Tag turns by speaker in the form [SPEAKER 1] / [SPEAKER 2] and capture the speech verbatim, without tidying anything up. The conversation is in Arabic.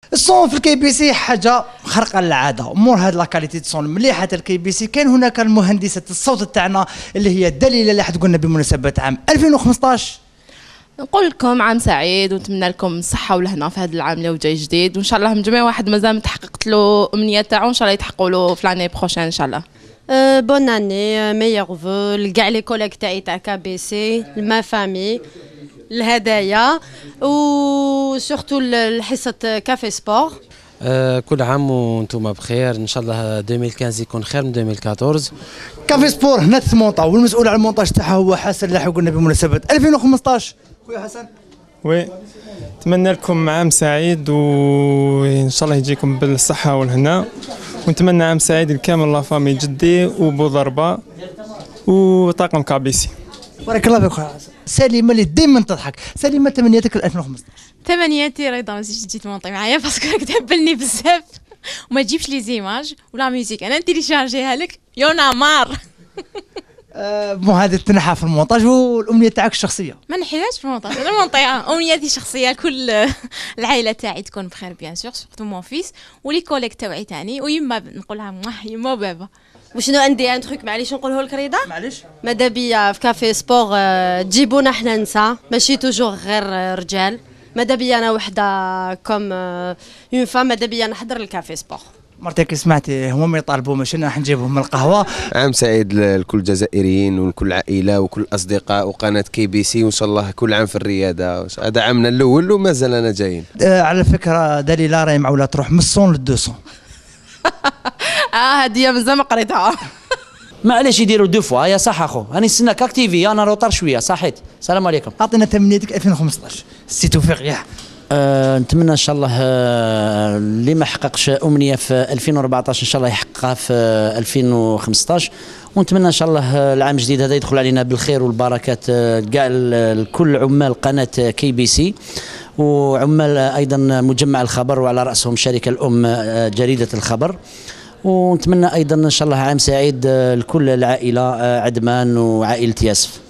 [SPEAKER 1] الصون في الكي بي سي حاجه خارقه للعاده، مور هاد لا كاليتي صون مليحه الكي بي سي. كان هناك المهندسه الصوت تاعنا اللي هي دليله اللي حتقول لنا بمناسبه عام ألفين وخمسطاش.
[SPEAKER 2] نقول لكم عام سعيد ونتمنى لكم الصحه والهنا في هذا العام اللي جاي جديد، وان شاء الله من جميع واحد مازال ما تحققت له امنيات تاعو ان شاء الله يتحققوا له في لاني بروشين ان شاء الله.
[SPEAKER 3] أه بون اني ميور فو لكاع لي كوليك تاعي تاع كي بي سي، ما فامي، الهدايا، و سورتو الحصه كافي سبور.
[SPEAKER 4] أه كل عام وانتم بخير، ان شاء الله ألفين وخمسطاش يكون خير من ألفين وأربعطاش.
[SPEAKER 1] كافي سبور هنا تمونطا، والمسؤول على المونتاج تاعها هو حسن اللي قلنا بمناسبه ألفين وخمسطاش. خويا حسن
[SPEAKER 5] وي، نتمنى لكم عام سعيد وان شاء الله يجيكم بالصحه والهنا، ونتمنى عام سعيد لكامل لافامي جدي وبو ضربه وطاقم كابيسي.
[SPEAKER 1] بارك الله فيك خويا حسن. سليمه اللي دائما تضحك. سليمه تمنياتك ل ألفين وخمسطاش؟
[SPEAKER 6] تمنياتي رضا ما تجيش تجي تمونطي معايا باسكو راك تهبلني بزاف وما تجيبش لي زيماج ولا ميوزيك، انا نتيليشارجيها لك يونا مار.
[SPEAKER 1] أه مو هذا تنحى في المونتاج والامنيه تاعك الشخصيه.
[SPEAKER 6] ما نحيهاش في المونتاج، انا مونطيها امنياتي الشخصيه كل العائله تاعي تكون بخير بيان سور، سورتو مون فيس ولي كوليك تاعي تاني، ويما نقولها يما وبابا.
[SPEAKER 3] وشنو عندي ان تروك معليش نقوله لك رضا؟
[SPEAKER 1] معليش
[SPEAKER 3] ماذا بيا في كافي سبور تجيبونا حنا نساء ماشي توجور غير رجال. ماذا بيا انا وحده كوم اون فام، ماذا بيا نحضر الكافي سبور.
[SPEAKER 1] مرتك سمعتي هما ما يطالبوا ماشي راح نجيبهم من القهوه.
[SPEAKER 7] عام سعيد لكل الجزائريين ولكل عائله وكل الاصدقاء وقناه كي بي سي، وان شاء الله كل عام في الرياده. هذا عامنا الاول وما زالنا جايين.
[SPEAKER 1] أه على فكره دليله راهي معوله تروح من الصون للدوسون.
[SPEAKER 2] اه هديه مازال ما قريتها.
[SPEAKER 8] معليش يديروا دو فوا يا صح اخو، راني نستناك اكتيفي انا روطر شويه صحيت. السلام عليكم.
[SPEAKER 1] اعطينا تمنيتك ألفين وخمسطاش سي توفيق. ياه
[SPEAKER 8] أه نتمنى ان شاء الله أه اللي ما حققش امنيه في ألفين وأربعطاش ان شاء الله يحققها في ألفين وخمسطاش، ونتمنى ان شاء الله العام الجديد هذا يدخل علينا بالخير والبركات كاع لكل عمال قناه كي بي سي وعمال ايضا مجمع الخبر، وعلى راسهم الشركه الام جريده الخبر. ونتمنى ايضا ان شاء الله عام سعيد لكل العائله عدمان وعائله ياسف.